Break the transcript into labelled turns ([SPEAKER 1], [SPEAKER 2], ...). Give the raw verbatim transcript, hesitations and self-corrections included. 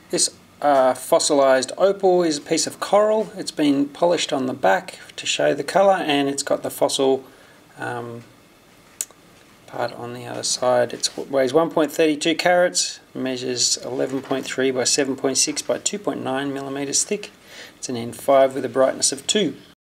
[SPEAKER 1] This uh, fossilised opal is a piece of coral. It's been polished on the back to show the colour, and it's got the fossil um, part on the other side. It weighs one point three two carats, measures eleven point three by seven point six by two point nine millimeters thick. It's an N five with a brightness of two.